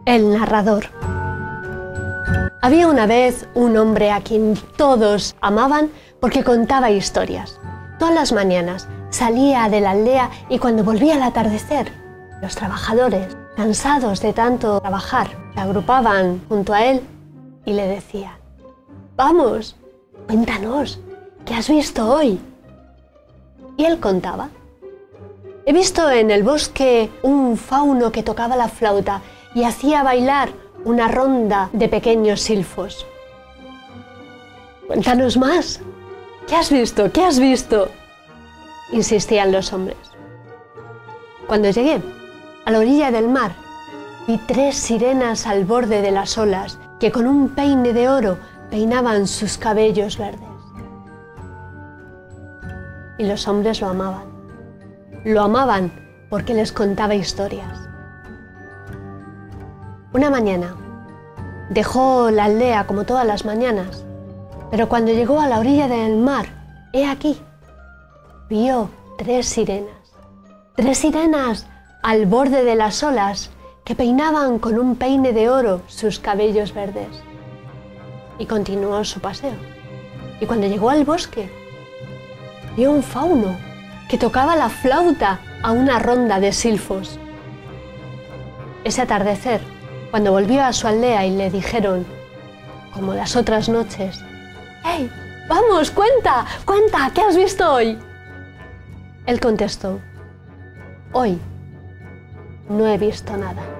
El narrador. Había una vez un hombre a quien todos amaban porque contaba historias. Todas las mañanas salía de la aldea y cuando volvía al atardecer, los trabajadores, cansados de tanto trabajar, se agrupaban junto a él y le decían: «Vamos, cuéntanos, ¿qué has visto hoy?». Y él contaba: «He visto en el bosque un fauno que tocaba la flauta y hacía bailar una ronda de pequeños silfos». «Cuéntanos más. ¿Qué has visto? ¿Qué has visto?», insistían los hombres. Cuando llegué a la orilla del mar, vi 3 sirenas al borde de las olas que con un peine de oro peinaban sus cabellos verdes. Y los hombres lo amaban. Lo amaban porque les contaba historias. Una mañana dejó la aldea como todas las mañanas, pero cuando llegó a la orilla del mar, he aquí, vio 3 sirenas. 3 sirenas al borde de las olas que peinaban con un peine de oro sus cabellos verdes. Y continuó su paseo. Y cuando llegó al bosque, vio un fauno que tocaba la flauta a una ronda de silfos. Ese atardecer, cuando volvió a su aldea y le dijeron, como las otras noches: «¡Hey, vamos, cuenta, cuenta, ¿qué has visto hoy?», él contestó: «Hoy no he visto nada».